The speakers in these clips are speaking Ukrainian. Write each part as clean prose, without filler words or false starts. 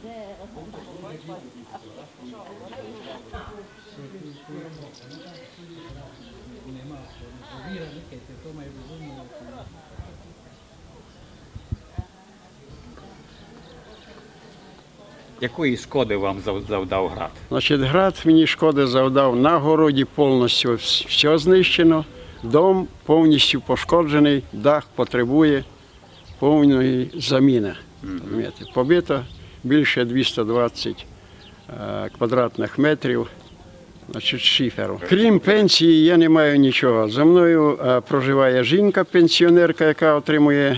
Якої шкоди вам завдав град? Значить, град мені шкоди завдав на городі, повністю все знищено, дом повністю пошкоджений, дах потребує повної заміни. Побито більше 220 квадратних метрів, значить, шиферу. Крім пенсії, я не маю нічого. За мною проживає жінка-пенсіонерка, яка отримує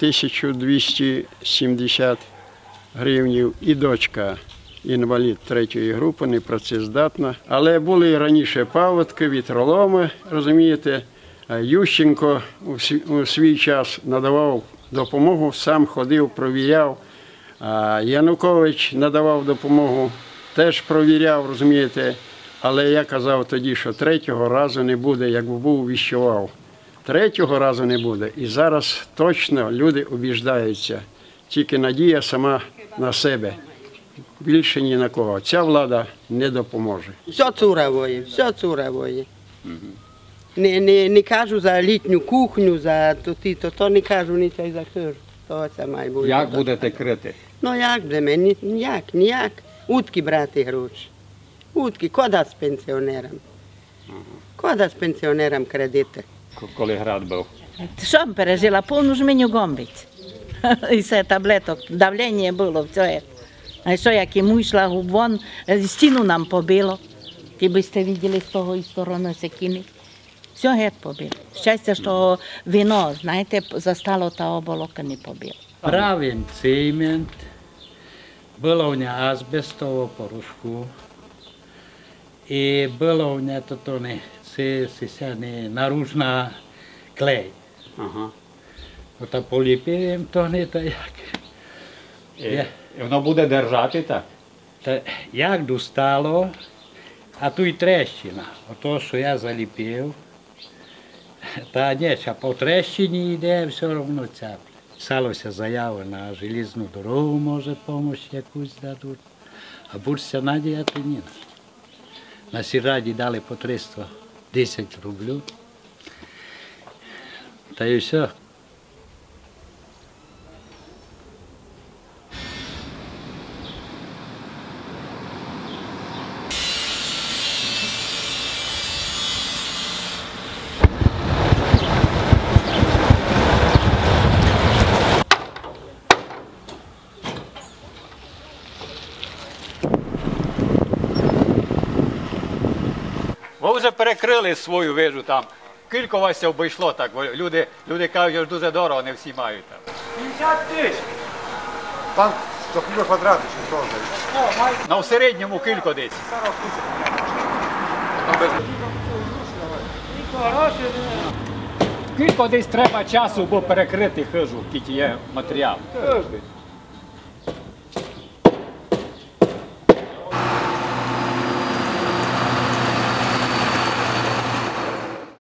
1270 гривнів, і дочка інвалід 3-ї групи, непрацездатна. Але були раніше паводки, вітроломи, розумієте. Ющенко у свій час надавав допомогу, сам ходив, провіряв. Янукович надавав допомогу, теж провіряв, розумієте. Але я казав тоді, що 3-го разу не буде, як був, віщував. 3-го разу не буде. І зараз точно люди убіждаються. Тільки надія сама на себе. Більше ні на кого. Ця влада не допоможе. Все цуравоє, все цуравоє. Не кажу за літню кухню, за то не кажу нічого за хижу. Як будете крити? Ну як будемо, ніяк. Утки брати гроші. Утки, кода з пенсіонерам. Кода з пенсіонерам кредити. Коли град був? Що б пережила? Повну жменю гомбиць. І все, таблеток, давлення було, все. А що, як йому йшла вон, стіну нам побило. Ті бiste виділи з того сторони секини. Все геть побило. Щастя, що вино, знаєте, застало та оболока не побило. Правим цемент, було в нього азбестово порошку. І було в нього то не наружна клей. Ага. Ота поліпив то не так як. І воно буде держати так? Та як достало, а тут й трещина. Ото, що я заліпив, та ні, а по трещині йде, все одно цяпле. Писалося заяви на железну дорогу, може, допомогу якусь дадуть. А будь-ся надіяти ні на що. На сільраді дали по 310 рублів. Та й все. Ви вже перекрили свою вижу там. Кілько вас обійшло так, бо люди кажуть, що дуже дорого, не всі мають там. 50 тисяч. Там 100 квадратів, що теж. На в середньому кілько десь. 40 тисяч. Кілько десь треба часу, бо перекрити хижу, який є матеріал. Тиждень.